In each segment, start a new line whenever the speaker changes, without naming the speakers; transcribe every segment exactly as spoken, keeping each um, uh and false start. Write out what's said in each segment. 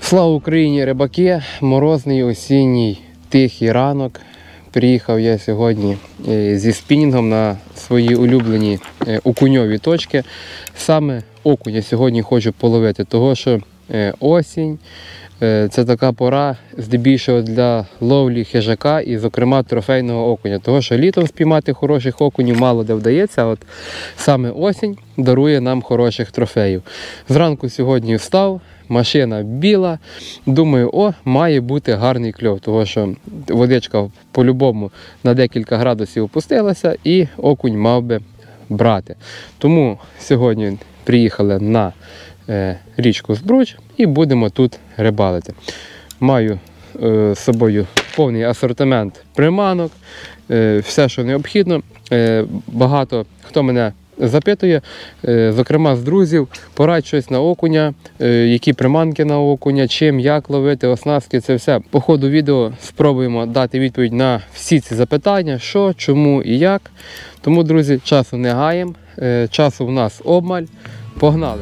Слава Україні, рибаки! Морозний осінній тихий ранок. Приїхав я сьогодні зі спінінгом на свої улюблені окуньові точки. Саме окуня сьогодні хочу половити, тому що осінь – це така пора здебільшого для ловлі хижака і, зокрема, трофейного окуня. Тому що літом спіймати хороших окунів мало де вдається, а от саме осінь дарує нам хороших трофеїв. Зранку сьогодні встав, машина біла, думаю, о, має бути гарний кльов, тому що водичка по-любому на декілька градусів опустилася і окунь мав би брати. Тому сьогодні приїхали на е, річку Збруч і будемо тут рибалити. Маю е, з собою повний асортимент приманок, е, все, що необхідно. Е, багато хто мене запитує, зокрема з друзів, порадь щось на окуня, які приманки на окуня, чим, як ловити, оснастки, це все. По ходу відео спробуємо дати відповідь на всі ці запитання, що, чому і як. Тому, друзі, часу не гаємо, часу в нас обмаль, погнали!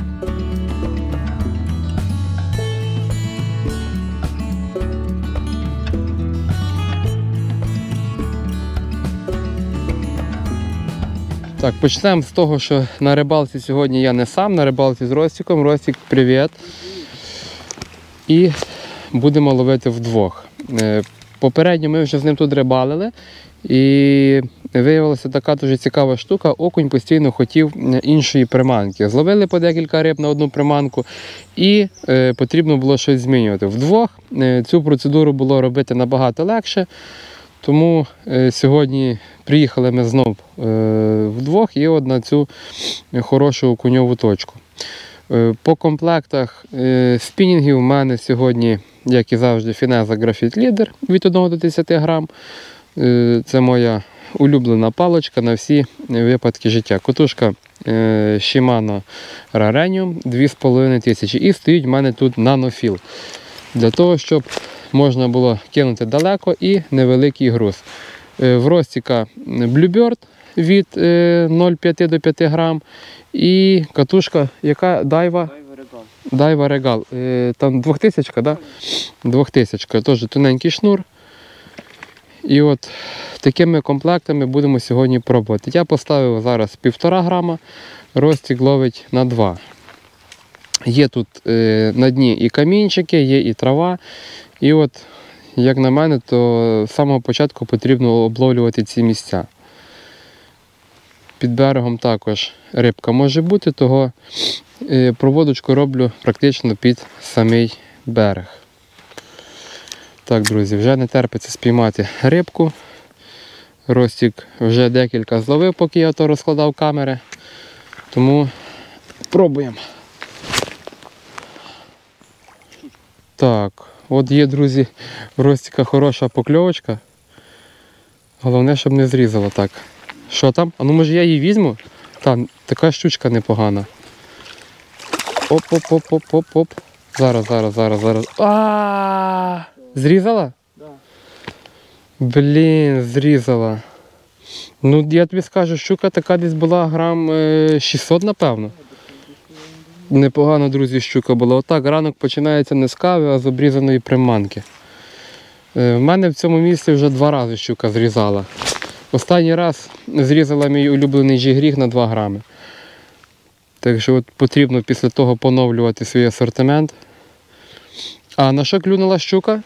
Так, почнемо з того, що на рибалці сьогодні я не сам, на рибалці з Ростіком. Ростік, привіт! І будемо ловити вдвох. Попередньо ми вже з ним тут рибалили, і виявилася така дуже цікава штука, окунь постійно хотів іншої приманки. Зловили по декілька риб на одну приманку і е, потрібно було щось змінювати. Вдвох е, цю процедуру було робити набагато легше. Тому е, сьогодні приїхали ми знов е, вдвох і от на цю хорошу окуньову точку. Е, по комплектах е, спінінгів у мене сьогодні, як і завжди, Fineza Graphite Leader від одного до десяти грам. Е, це моя улюблена паличка на всі випадки життя. Котушка е, Shimano Rarenium дві з половиною тисячі і стоїть в мене тут нанофіл. Для того, щоб можна було кинути далеко і невеликий груз. В Ростіка Bluebird від нуль цілих п'ять до п'яти грам і катушка, яка Daiwa? Daiwa Regal. Там двохтисячка, да? двохтисячка, теж тоненький шнур. І от такими комплектами будемо сьогодні пробувати. Я поставив зараз півтора грама, Ростік ловить на два. Є тут е, на дні і камінчики, є і трава. І от, як на мене, то з самого початку потрібно обловлювати ці місця. Під берегом також рибка може бути, того е, проводочку роблю практично під самий берег. Так, друзі, вже не терпиться спіймати рибку. Ростік вже декілька зловив, поки я то розкладав камери. Тому пробуємо. Так, от є, друзі, в Ростіка хороша покльовочка. Головне, щоб не зрізало так. Що там? А ну може я її візьму? Там така щучка непогана. Оп-оп-оп-оп-оп-оп. Зараз, зараз, зараз, зараз. А! Зрізала? Так. Блін, зрізала. Ну, я тобі скажу, щука така десь була грам шістсот, напевно. Непогано, друзі, щука була. Отак ранок починається не з кави, а з обрізаної приманки. В мене в цьому місці вже два рази щука зрізала. Останній раз зрізала мій улюблений жігріг на два грами. Так що от потрібно після того поновлювати свій асортимент. А на що клюнула щука?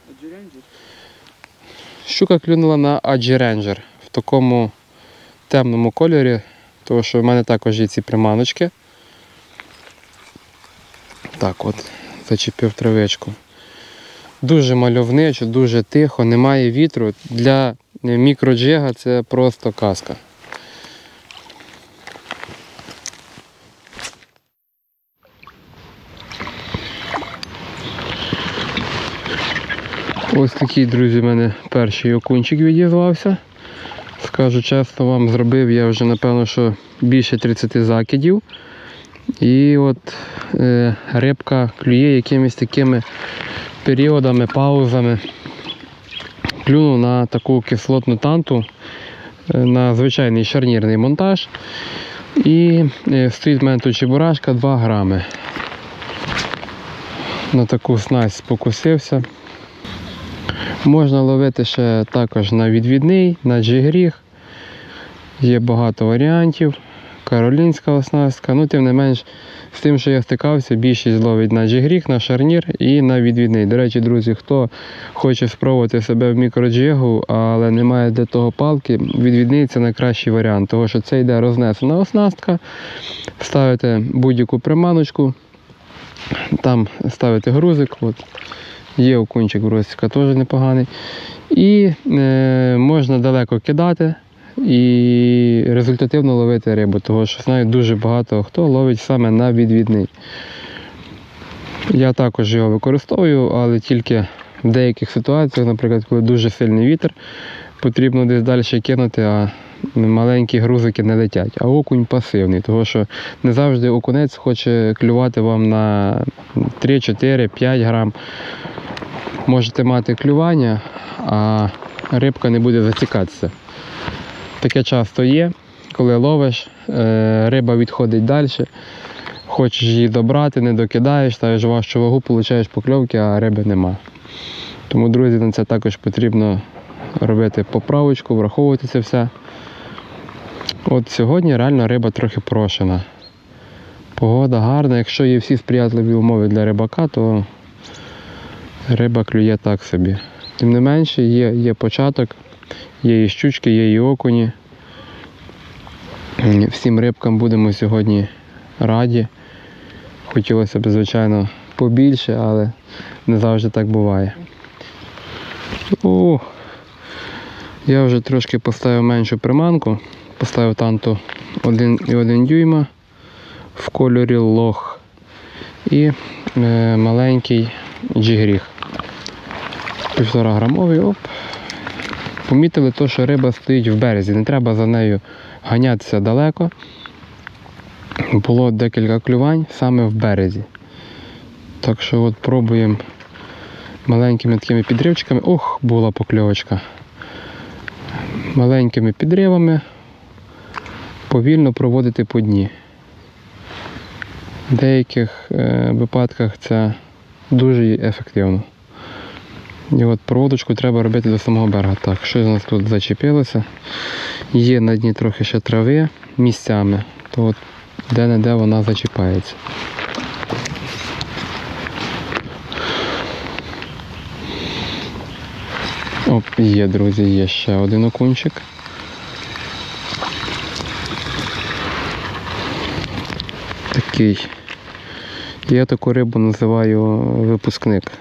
Щука клюнула на Aji Ranger в такому темному кольорі, тому що в мене також є ці приманочки. Так от, зачепив травичку. Дуже мальовничо, дуже тихо, немає вітру. Для мікроджига це просто казка. Ось такий, друзі, в мене перший окунчик відізвався. Скажу чесно вам, зробив я вже, напевно, що більше тридцяти закидів. І от е, рибка клює якимись такими періодами, паузами. Клюнув на таку кислотну танту, е, на звичайний шарнірний монтаж. І е, стоїть в мене тут чебурашка два грами. на таку снасть спокусився. Можна ловити ще також на відвідний, на джигріг. Є багато варіантів. Каролінська оснастка. Ну, тим не менш, з тим, що я стикався, більшість ловить на джигріг, на шарнір і на відвідний. До речі, друзі, хто хоче спробувати себе в мікроджигу, але не має для того палки, відвідний – це найкращий варіант, тому що це йде рознесена оснастка. Ставите будь-яку приманочку, там ставите грузик, от. Є окунчик грузика, теж непоганий. І е, можна далеко кидати і результативно ловити рибу, тому що знаю, дуже багато хто ловить саме на відвідний. Я також його використовую, але тільки в деяких ситуаціях, наприклад, коли дуже сильний вітер, потрібно десь далі кинути, а маленькі грузики не летять. А окунь пасивний, тому що не завжди окунець хоче клювати вам на три, чотири, п'ять грам. Можете мати клювання, а рибка не буде затікатися. Таке часто є, коли ловиш, риба відходить далі, хочеш її добрати, не докидаєш, ставиш важчу вагу, получаєш покльовки, а риби нема. Тому, друзі, на це також потрібно робити поправочку, враховувати це все. От сьогодні реально риба трохи прошена. Погода гарна, якщо є всі сприятливі умови для рибака, то риба клює так собі. Тим не менше, є, є початок, є і щучки, є і окуні. Всім рибкам будемо сьогодні раді. Хотілося б, звичайно, побільше, але не завжди так буває. О, я вже трошки поставив меншу приманку. Поставив танту один і один дюйма в кольорі лох і е, маленький джигріг. Півтора грамовий. Оп. Помітили то, що риба стоїть в березі, не треба за нею ганятися далеко. Було декілька клювань саме в березі. Так що от пробуємо маленькими такими підривчиками. Ох, була покльовочка. Маленькими підривами повільно проводити по дні. В деяких е, випадках це дуже ефективно. І от проводочку треба робити до самого берега. Так, щось у нас тут зачепилося. Є на дні трохи ще трави місцями, то от де-не-де вона зачіпається. Оп, є, друзі, є ще один окунчик. Такий. Я таку рибу називаю випускник.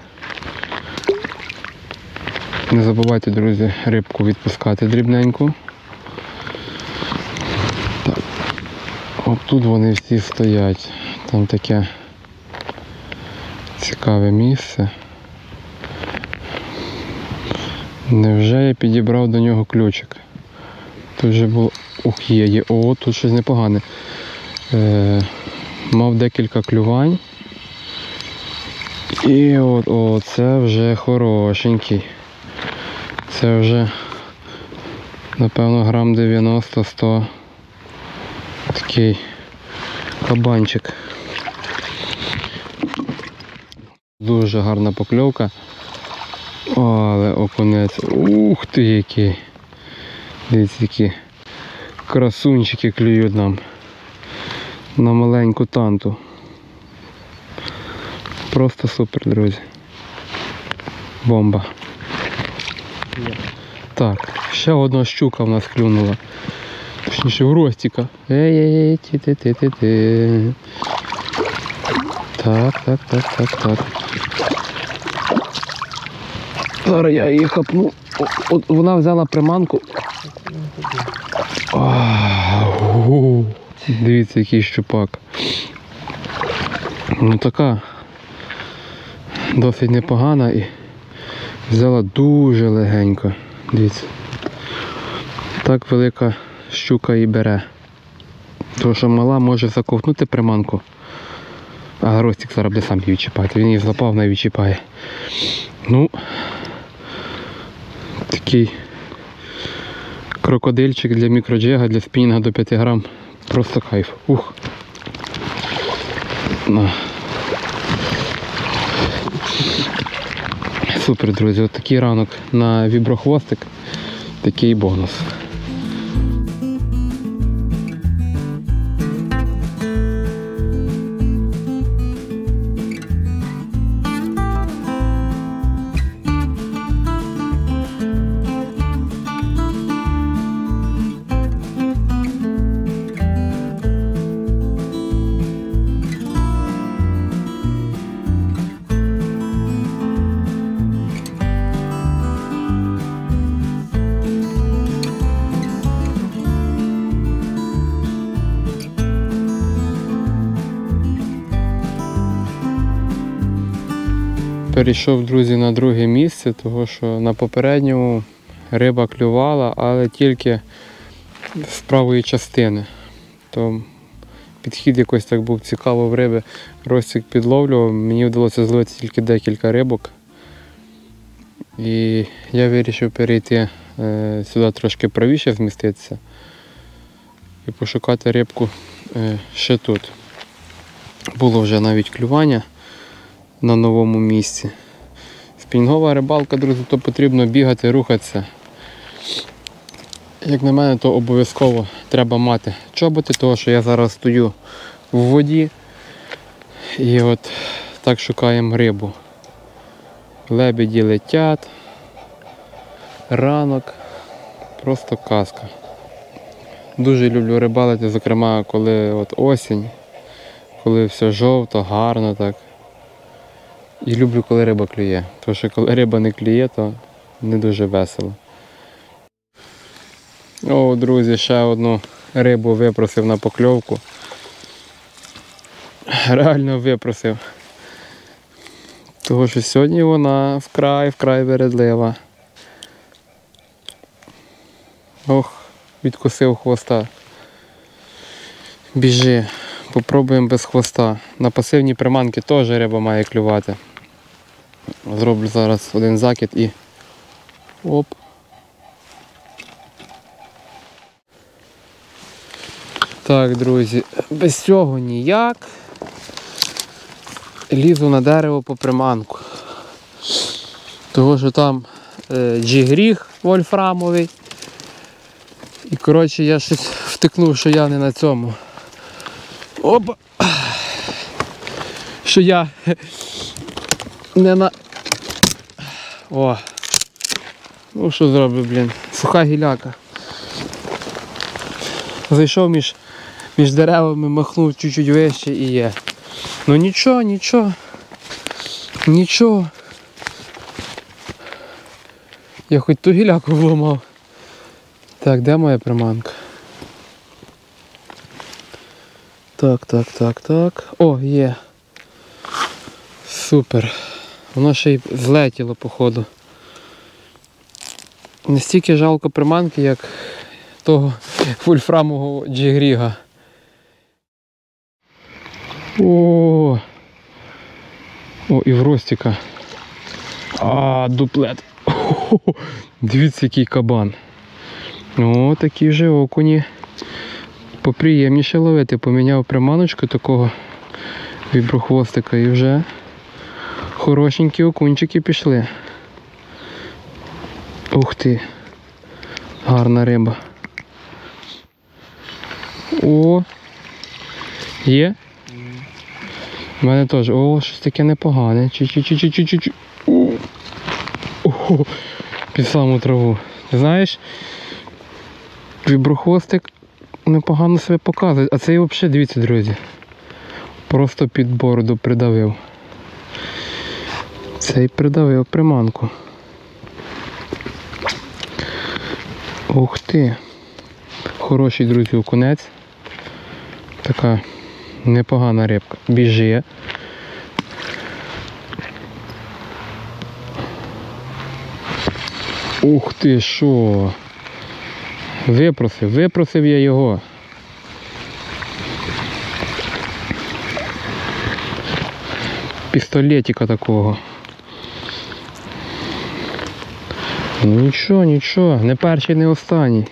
Не забувайте, друзі, рибку відпускати дрібненьку. Так. От тут вони всі стоять. Там таке цікаве місце. Невже я підібрав до нього ключик? Тут вже було... Ух, є, є. О, тут щось непогане. Е... Мав декілька клювань. І от, о, це вже хорошенький. Це вже, напевно, грам дев'яносто сто. Такий кабанчик. Дуже гарна покльовка. Але окунець. Ух ти який. Дивіться, які красунчики клюють нам на маленьку танту. Просто супер, друзі. Бомба. Так, ще одна щука в нас клюнула. Точніше, в ростіка. Ей-ей-ей, ті-ти-ти-ти-ти. Так, так, так, так, так. Зараз я її хапну. О, от вона взяла приманку. Ау, дивіться, який щупак. Ну така досить непогана і взяла дуже легенько. Дивіться. Так велика щука і бере. Тому що мала може заковтнути приманку. А Гростик зараз буде сам її відчіпати. Він її злапав, вона відчіпає. Ну, такий крокодильчик для мікроджега, для спінінга до п'яти грам. Просто кайф. Ух. На. Супер, друзі, от такий ранок на віброхвостик, такий бонус. Перейшов, друзі, на друге місце, тому що на попередньому риба клювала, але тільки з правої частини. То підхід якось так був цікаво в риби, розсік підловлював, мені вдалося зловити тільки декілька рибок. І я вирішив перейти е, сюди трошки правіше зміститися і пошукати рибку е, ще тут. Було вже навіть клювання на новому місці. Спінінгова рибалка, друзі, то потрібно бігати, рухатися. Як на мене, то обов'язково треба мати чоботи, тому що я зараз стою в воді і от так шукаємо рибу. Лебеді летять, ранок, просто казка. Дуже люблю рибалити, зокрема, коли от осінь, коли все жовто, гарно так. І люблю, коли риба клює, тому що коли риба не клює, то не дуже весело. О, друзі, ще одну рибу випросив на покльовку. Реально випросив. Тому що сьогодні вона вкрай-вкрай вередлива. Ох, відкусив хвоста. Біжи, попробуємо без хвоста. На пасивні приманки теж риба має клювати. Зроблю зараз один закид і оп. Так, друзі, без цього ніяк. Лізу на дерево по приманку. Того, що там е, джигріг вольфрамовий. І, коротше, я щось втикнув, що я не на цьому. Опа! Що я не на... О! Ну що зроблю, блін? Суха гіляка. Зайшов між, між деревами, махнув чуть-чуть вище і є. Ну нічого, нічого. Нічого. Я хоч ту гіляку вломав. Так, де моя приманка? Так, так, так, так. О, є. Супер. Воно ще й злетіло, походу. Не стільки жалко приманки, як того вольфрамового джигріга. О, О, і в ростіка. А, дуплет. О, дивіться, який кабан. О, такі вже окуні. Поприємніше ловити. Поміняв приманочку такого віброхвостика і вже хорошенькі окунчики пішли. Ух ти. Гарна риба. О! Є? У мене теж. О, щось таке непогане. Чі-чі-чі-чі-чі-чі. О, під саму траву. Ти знаєш, віброхвостик непогано себе показує. А це і взагалі, дивіться, друзі. Просто під бороду придавив. Цей придавив приманку. Ух ти. Хороший, друзі, окунець. Така непогана рибка. Біжи. Ух ти, що? Випросив, випросив я його. Пістолетика такого. Ну нічого, нічого, не перший, не останній.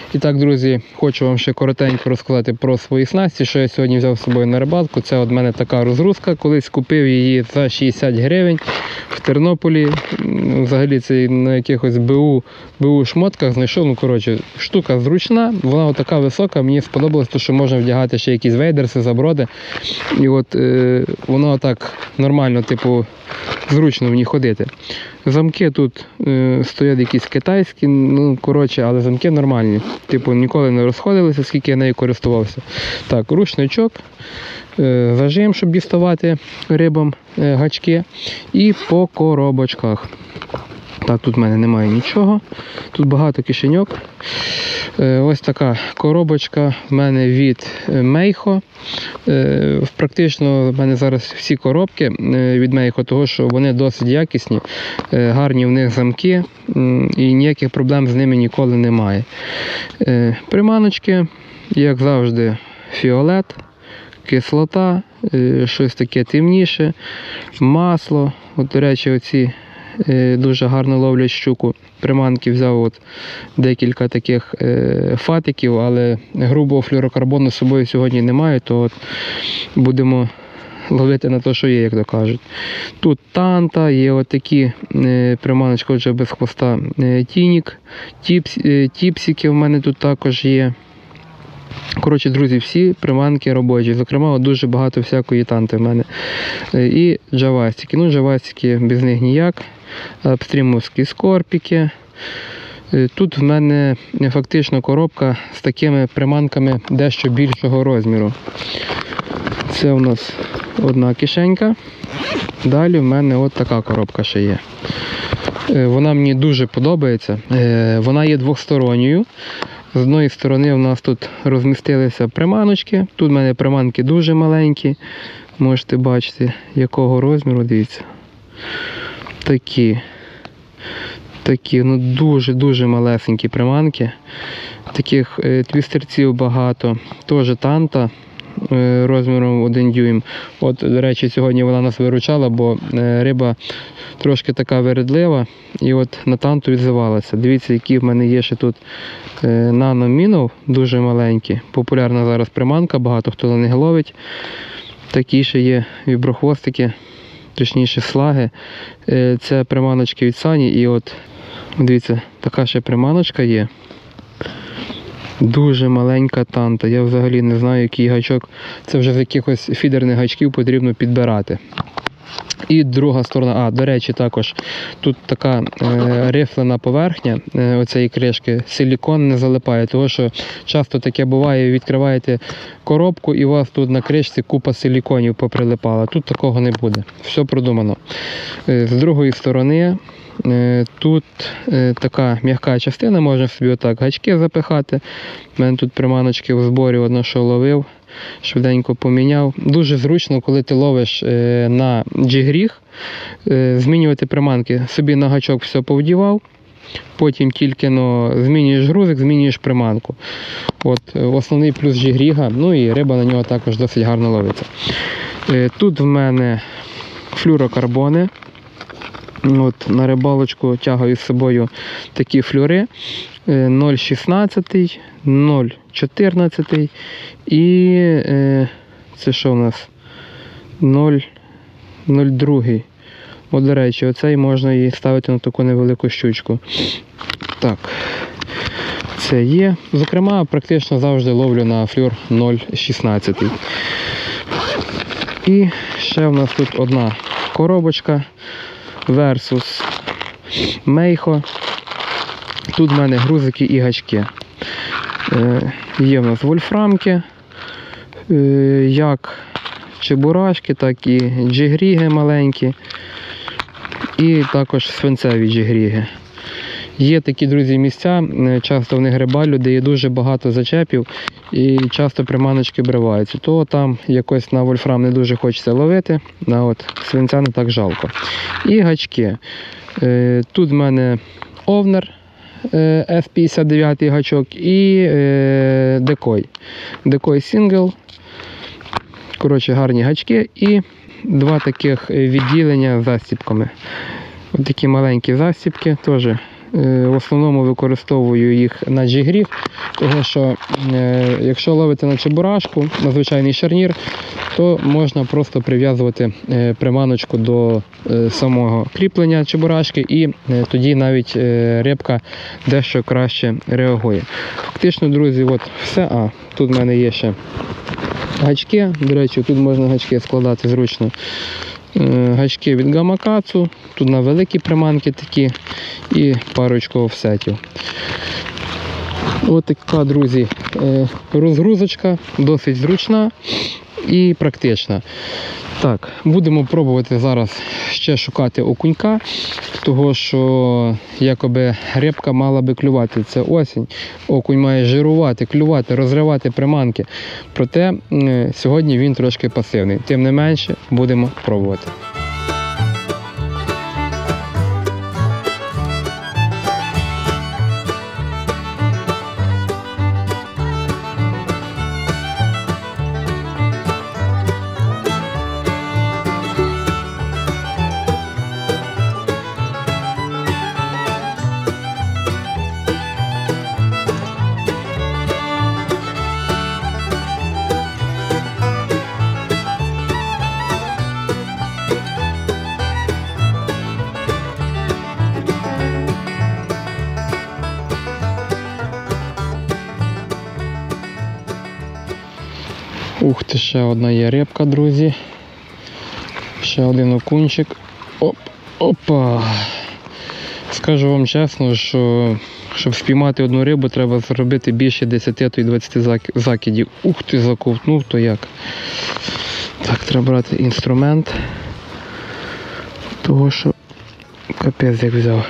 І так, друзі, хочу вам ще коротенько розказати про свої снасті, що я сьогодні взяв з собою на рибалку. Це от мене така розгрузка, колись купив її за шістдесят гривень в Тернополі. Взагалі це на якихось БУ, БУ шмотках знайшов. Ну, коротше, штука зручна, вона отака висока, мені сподобалось, то, що можна вдягати ще якісь вейдерси, заброди. І от е, воно так нормально, типу, зручно в ній ходити. Замки тут е, стоять якісь китайські, ну, коротше, але замки нормальні. Типу, ніколи не розходилися, скільки я нею користувався. Так, рушничок, е, зажим, щоб діставати рибам е, гачки. І по коробочках. Так, тут в мене немає нічого. Тут багато кишеньок. Е, ось така коробочка в мене від Мейхо. Е, практично в мене зараз всі коробки від Мейхо, тому що вони досить якісні, е, гарні в них замки і ніяких проблем з ними ніколи немає. Е, приманочки, як завжди, фіолет, кислота, е, щось таке темніше, масло. От, до речі, оці дуже гарно ловлять щуку. Приманки взяв от декілька таких е, фатиків, але грубого флюорокарбону з собою сьогодні немає, то от будемо ловити на те, що є, як то кажуть. Тут танта, є отакі е, приманочки вже без хвоста, е, тінік, тіпс, е, тіпсики в мене тут також є. Коротше, друзі, всі приманки робочі. Зокрема, от дуже багато всякої танти в мене. І джавастики. Ну, джавастики без них ніяк. Апстрімовські скорпіки. Тут в мене фактично коробка з такими приманками дещо більшого розміру. Це у нас одна кишенька. Далі в мене от така коробка ще є. Вона мені дуже подобається. Вона є двосторонньою. З одної сторони у нас тут розмістилися приманочки. Тут в мене приманки дуже маленькі. Можете бачити, якого розміру, дивіться. Такі. Такі, ну дуже-дуже малесенькі приманки. Таких е, твістерців багато. Теж танта е, розміром один дюйм. От, до речі, сьогодні вона нас виручала, бо е, риба трошки така вередлива. І от на танту відзивалася. Дивіться, які в мене є ще тут е, нано-мінов, дуже маленькі. Популярна зараз приманка, багато хто на них ловить. Такі ще є віброхвостики, точніше слаги. Е, це приманочки від Сані. І от, дивіться, така ще приманочка є. Дуже маленька танта. Я взагалі не знаю, який гачок. Це вже з якихось фідерних гачків потрібно підбирати. І друга сторона, а, до речі, також тут така е, рифлена поверхня е, оцієї кришки, силікон не залипає, тому що часто таке буває, відкриваєте коробку і у вас тут на кришці купа силіконів поприлипала. Тут такого не буде, все продумано. Е, з другої сторони, е, тут е, така м'яка частина, можна собі отак гачки запихати. У мене тут приманочки в зборі, одна що ловив. Швиденько поміняв. Дуже зручно, коли ти ловиш е, на джигріг, е, змінювати приманки. Собі на гачок все повдівав, потім тільки но, змінюєш грузик, змінюєш приманку. От, основний плюс джигріга, ну і риба на нього також досить гарно ловиться. Е, тут в мене флюорокарбони. От, на рибалочку тягаю з собою такі флюри. нуль шістнадцять, нуль чотирнадцять і е, це що у нас? нуль два. От, до речі, оцей можна і ставити на таку невелику щучку. Так, це є. Зокрема, практично завжди ловлю на флюр нуль шістнадцять. І ще у нас тут одна коробочка Versus Meiho. Тут в мене грузики і гачки. Е, є в нас вольфрамки, е, як чебурашки, так і джигріги маленькі. І також свинцеві джигріги. Є такі, друзі, місця, часто в них рибалю, де є дуже багато зачепів і часто приманочки бриваються. То там якось на вольфрам не дуже хочеться ловити, а от свинця не так жалко. І гачки. Е, тут в мене овнер. еф п'ятдесят дев'ять гачок і е, декой. Декой сингл. Коротше, гарні гачки і два таких відділення з застіпками. Ось такі маленькі застіпки, теж в основному використовую їх на джигріг, тому що якщо ловите на чебурашку, на звичайний шарнір, то можна просто прив'язувати приманочку до самого кріплення чебурашки, і тоді навіть рибка дещо краще реагує. Фактично, друзі, от все. А, тут в мене є ще гачки, до речі, тут можна гачки складати зручно. Гачки від Gamakatsu, тут на великі приманки такі, і парочку офсетів. Ось така, друзі, розгрузочка, досить зручна і практична. Так, будемо пробувати зараз ще шукати окунька, того що якоби рибка мала би клювати. Це осінь, окунь має жирувати, клювати, розривати приманки. Проте сьогодні він трошки пасивний. Тим не менше, будемо пробувати. Ух ти, ще одна є рибка, друзі. Ще один окунчик. Оп, опа. Скажу вам чесно, що щоб спіймати одну рибу, треба зробити більше десять-двадцять закидів. Ух ти, заковтнув, то як. Так, треба брати інструмент. Того що капець як взяв.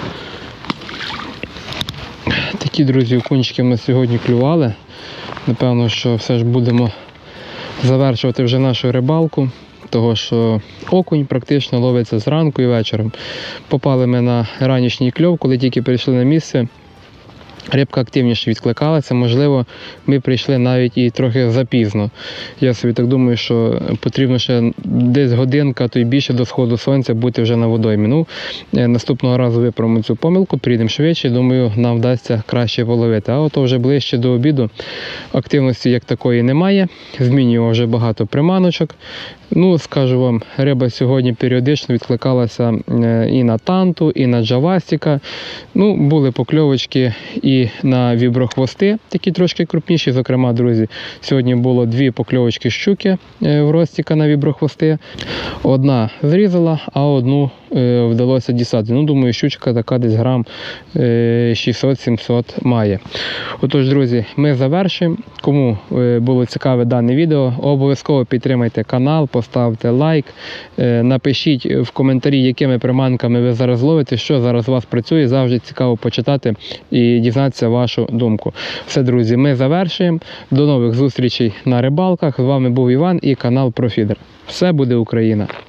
Такі, друзі, окунчики ми сьогодні клювали. Напевно, що все ж будемо завершувати вже нашу рибалку, того що окунь практично ловиться зранку і вечором. Попали ми на ранішній кльов, коли тільки прийшли на місце. Рибка активніше відкликалася, можливо, ми прийшли навіть і трохи запізно. Я собі так думаю, що потрібно ще десь годинка, то й більше до сходу сонця бути вже на водоймі. Ну, наступного разу виправимо цю помилку, приїдемо швидше, думаю, нам вдасться краще половити. А ото вже ближче до обіду активності як такої немає, змінював вже багато приманочок. Ну, скажу вам, риба сьогодні періодично відкликалася і на танту, і на джавастика. Ну, були покльовочки і на віброхвости, такі трошки крупніші. Зокрема, друзі, сьогодні було дві покльовочки щуки в розтіка на віброхвости. Одна зрізала, а одну вдалося дістати. Ну, думаю, щучка така десь грам шістсот-сімсот має. Отож, друзі, ми завершимо. Кому було цікаве дане відео, обов'язково підтримайте канал, поставте лайк, напишіть в коментарі, якими приманками ви зараз ловите, що зараз у вас працює. Завжди цікаво почитати і дізнатися вашу думку. Все, друзі, ми завершуємо. До нових зустрічей на рибалках. З вами був Іван і канал ProFeeder. Все буде Україна!